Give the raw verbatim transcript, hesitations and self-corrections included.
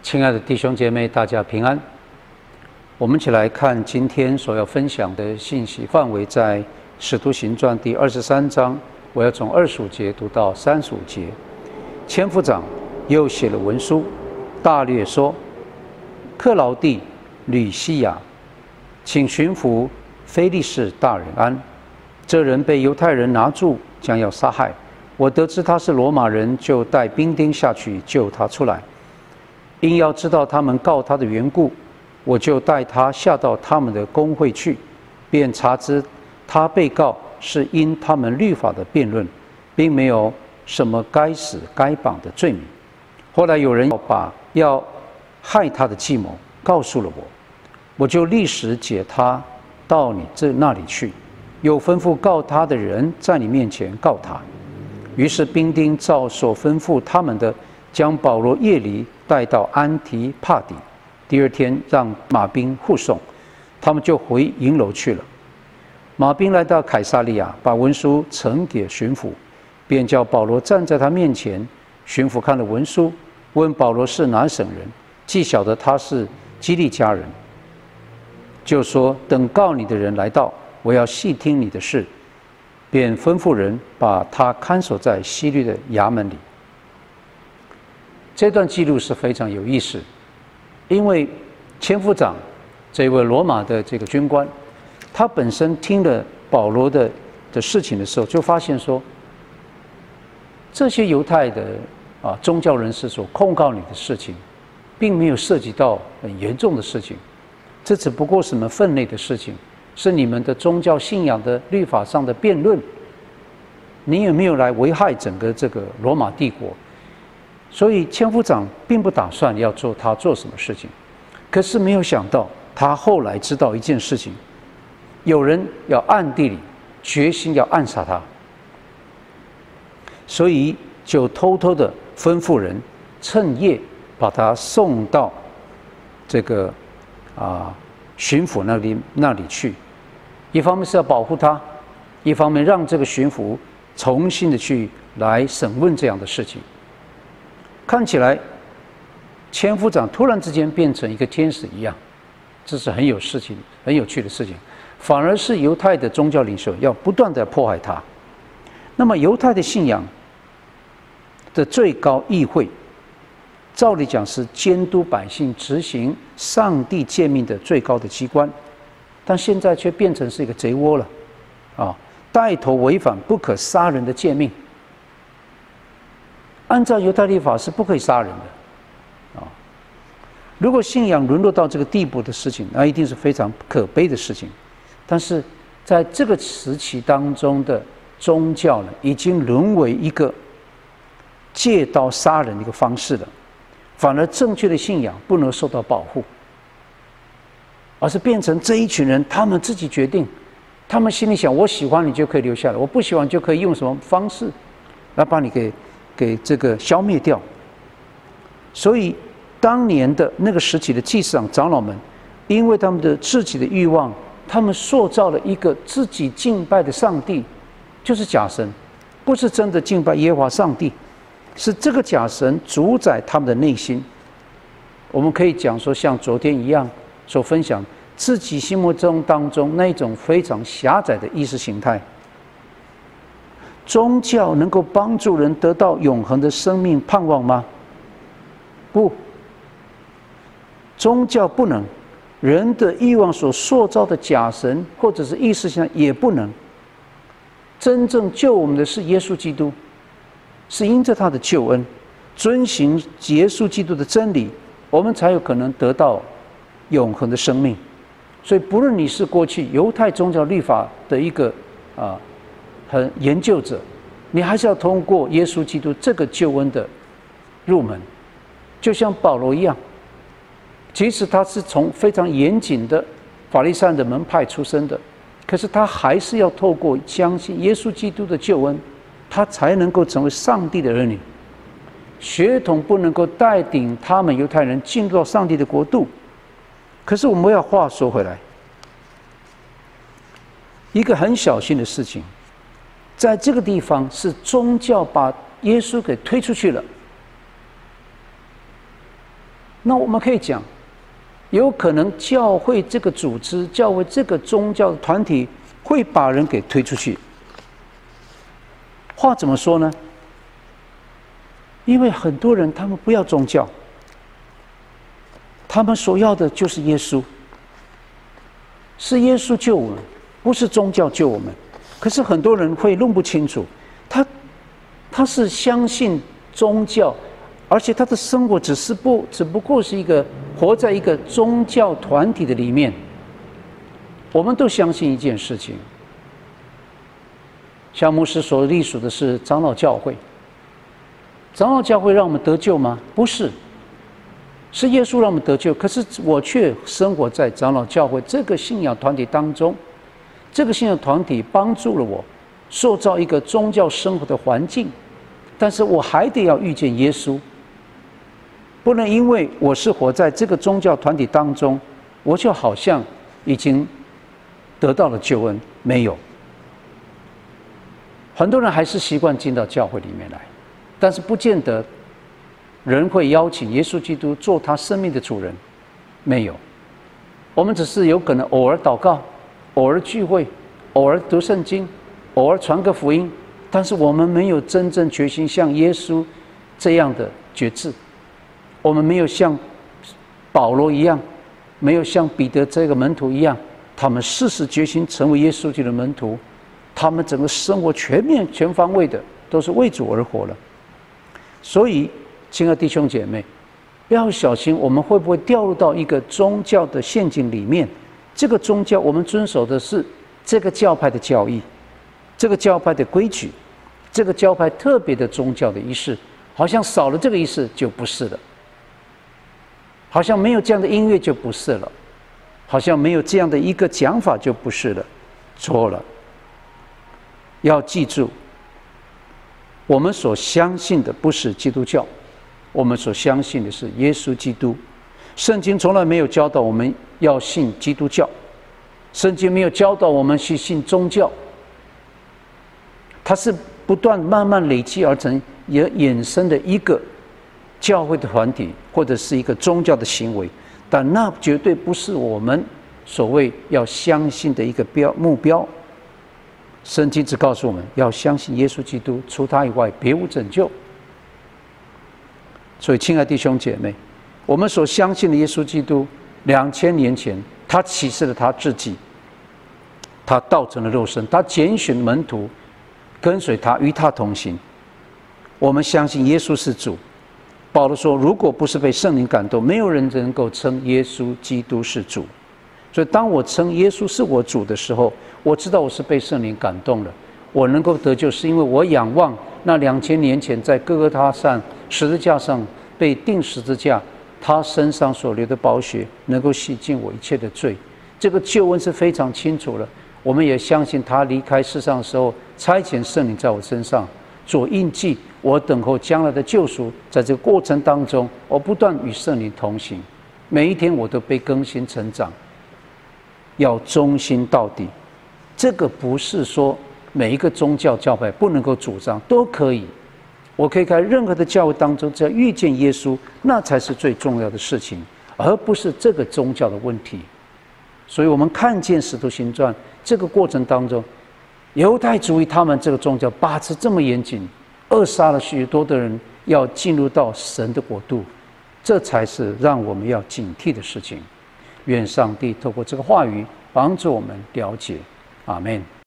亲爱的弟兄姐妹，大家平安。我们一起来看今天所要分享的信息范围在《使徒行传》第二十三章，我要从二十五节读到三十五节。千夫长又写了文书，大略说：克劳地、吕西亚，请巡抚腓力士大人安。这人被犹太人拿住，将要杀害。我得知他是罗马人，就带兵丁下去救他出来。因要知道他们告他的缘故，我就带他下到他们的公会去，便查知他被告是因他们律法的辩论，并没有什么该死该绑的罪名。后来有人把要害他的计谋告诉了我，我就立时解他到你这那里去，又吩咐告他的人在你面前告他。于是兵丁照所吩咐他们的，将保罗夜里带到安提帕底，第二天让马兵护送，他们就回营楼去了。马兵来到凯撒利亚，把文书呈给巡抚，便叫保罗站在他面前。巡抚看了文书，问保罗是哪省人，既晓得他是基利家人，就说：等告你的人来到，我要细听你的事。便吩咐人把他看守在希律的衙门里。这段记录是非常有意思，因为千夫长这位罗马的这个军官，他本身听了保罗的的事情的时候，就发现说，这些犹太的啊宗教人士所控告你的事情，并没有涉及到很严重的事情，这只不过是什么分内的事情，是你们的宗教信仰的律法上的辩论，你有没有来危害整个这个罗马帝国？所以千夫长并不打算要做他做什么事情，可是没有想到他后来知道一件事情，有人要暗地里决心要暗杀他，所以就偷偷的吩咐人趁夜把他送到这个啊巡抚那里那里去，一方面是要保护他，一方面让这个巡抚重新的去来审问这样的事情。看起来千夫长突然之间变成一个天使一样，这是很有事情很有趣的事情，反而是犹太的宗教领袖要不断的迫害他。那么犹太的信仰的最高议会，照理讲是监督百姓执行上帝诫命的最高的机关，但现在却变成是一个贼窝了啊！带头违反不可杀人的诫命。按照犹太律法是不可以杀人的啊！如果信仰沦落到这个地步的事情，那一定是非常可悲的事情。但是在这个时期当中的宗教呢，已经沦为一个借刀杀人的一个方式了，反而正确的信仰不能受到保护，而是变成这一群人他们自己决定，他们心里想：我喜欢你就可以留下来，我不喜欢就可以用什么方式来把你给。给这个消灭掉。所以当年的那个时期的祭司长长老们，因为他们的自己的欲望，他们塑造了一个自己敬拜的上帝，就是假神，不是真的敬拜耶和华上帝，是这个假神主宰他们的内心。我们可以讲说，像昨天一样所分享自己心目中当中那一种非常狭窄的意识形态。宗教能够帮助人得到永恒的生命盼望吗？不，宗教不能，人的欲望所塑造的假神或者是意识形态也不能。真正救我们的是耶稣基督，是因着他的救恩，遵行耶稣基督的真理，我们才有可能得到永恒的生命。所以，不论你是过去犹太宗教律法的一个啊。很研究者，你还是要通过耶稣基督这个救恩的入门，就像保罗一样，即使他是从非常严谨的法利赛人的门派出身的，可是他还是要透过相信耶稣基督的救恩，他才能够成为上帝的儿女。血统不能够带领他们犹太人进入到上帝的国度。可是我们要话说回来，一个很小心的事情，在这个地方是宗教把耶稣给推出去了。 那我们可以讲，有可能教会这个组织、教会这个宗教团体会把人给推出去。话怎么说呢？因为很多人他们不要宗教，他们所要的就是耶稣，是耶稣救我们，不是宗教救我们。可是很多人会弄不清楚，他他是相信宗教，而且他的生活只是不只不过是一个活在一个宗教团体的里面。我们都相信一件事情，夏牧师所隶属的是长老教会。长老教会让我们得救吗？不是，是耶稣让我们得救。可是我却生活在长老教会这个信仰团体当中，这个信仰团体帮助了我塑造一个宗教生活的环境，但是我还得要遇见耶稣，不能因为我是活在这个宗教团体当中，我就好像已经得到了救恩。没有，很多人还是习惯进到教会里面来，但是不见得人会邀请耶稣基督做他生命的主人。没有，我们只是有可能偶尔祷告，偶尔聚会，偶尔读圣经，偶尔传个福音，但是我们没有真正决心像耶稣这样的决志，我们没有像保罗一样，没有像彼得这个门徒一样，他们誓死决心成为耶稣基督的门徒，他们整个生活全面全方位的都是为主而活了。所以亲爱的弟兄姐妹，要小心我们会不会掉入到一个宗教的陷阱里面。这个宗教我们遵守的是这个教派的教义，这个教派的规矩，这个教派特别的宗教的仪式，好像少了这个仪式就不是了，好像没有这样的音乐就不是了，好像没有这样的一个讲法就不是了。错了，要记住，我们所相信的不是基督教，我们所相信的是耶稣基督。圣经从来没有教导我们要信基督教，圣经没有教导我们去信宗教，它是不断慢慢累积而成，也衍生的一个教会的团体或者是一个宗教的行为，但那绝对不是我们所谓要相信的一个标目标。圣经只告诉我们要相信耶稣基督，除他以外别无拯救。所以亲爱的弟兄姐妹，我们所相信的耶稣基督，两千年前他启示了他自己，他道成了肉身，他拣选门徒跟随他，与他同行。我们相信耶稣是主。保罗说，如果不是被圣灵感动，没有人能够称耶稣基督是主。所以当我称耶稣是我主的时候，我知道我是被圣灵感动了。我能够得救，是因为我仰望那两千年前在哥哥他上十字架上被钉十字架，他身上所流的宝血能够洗净我一切的罪。这个救恩是非常清楚了。我们也相信他离开世上的时候，差遣圣灵在我身上做印记，我等候将来的救赎。在这个过程当中，我不断与圣灵同行，每一天我都被更新成长，要忠心到底。这个不是说每一个宗教教派不能够主张，都可以。我可以在任何的教会当中，只要遇见耶稣，那才是最重要的事情，而不是这个宗教的问题。所以我们看见使徒行传这个过程当中，犹太主义他们这个宗教把持这么严谨，扼杀了许多的人要进入到神的国度，这才是让我们要警惕的事情。愿上帝透过这个话语帮助我们了解。阿们。